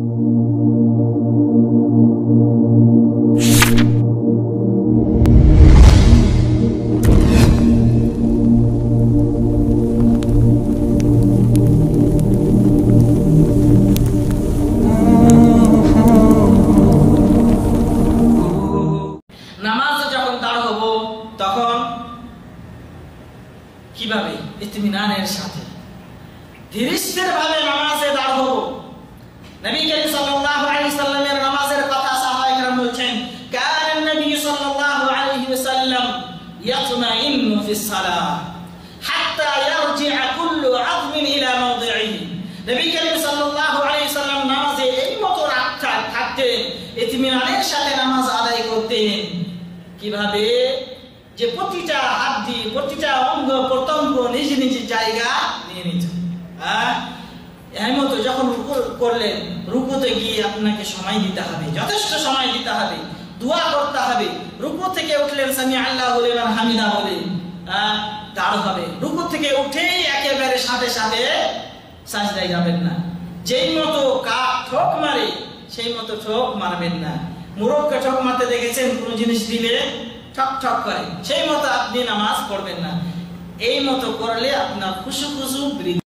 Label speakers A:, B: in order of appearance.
A: কিভাবে ইতমিনানের সাথে ধীরস্থির ভাবে নামাজে দাঁড় হবো। নবী করিম সাল্লাল্লাহু আলাইহি সাল্লামের নামাজের কথা সাহাবায়ে কেরাম বলছেন, কান নবী সাল্লাল্লাহু আলাইহি ওয়াসাল্লাম ইয়াতমাইন্নু ফিস সালাহ হাত্তা ইয়ারজি'a কুল্লু 'আযমিন ইলা মাওদি'iহি। নবী করিম সাল্লাল্লাহু আলাইহি সাল্লাম নামাজে এই মতো রাখা থাকতেন, ইতমিনানের সাথে নামাজ আদায় করতেন। কিভাবে? যে প্রতিটা হাড্ডি, প্রতিটা অঙ্গ প্রত্যঙ্গ নিজ নিজ জায়গা নিয়ে নিত। এই মতো যখন রুকু করলেন, রুকুতে গিয়ে আপনাকে সময় দিতে হবে, যথেষ্ট সময় দিতে হবে, দোয়া করতে হবে। রুকু থেকে উঠলেন, সামি আল্লাহু লিমান হামিদা বলে দাঁড় হবে। রুকু থেকে উঠেই একেবারে সাথে সাথে সাজদায় যাবেন না। যেই মতো কাক ঠোক মারে সেই মতো ঠোক মারবেন না। মুরগকে ঠোক মারতে দেখেছেন? কোন জিনিস দিলে ঠক ঠক করে, সেই মতো আপনি নামাজ পড়বেন না। এই মতো করলে আপনার খুশু খুশু বৃদ্ধি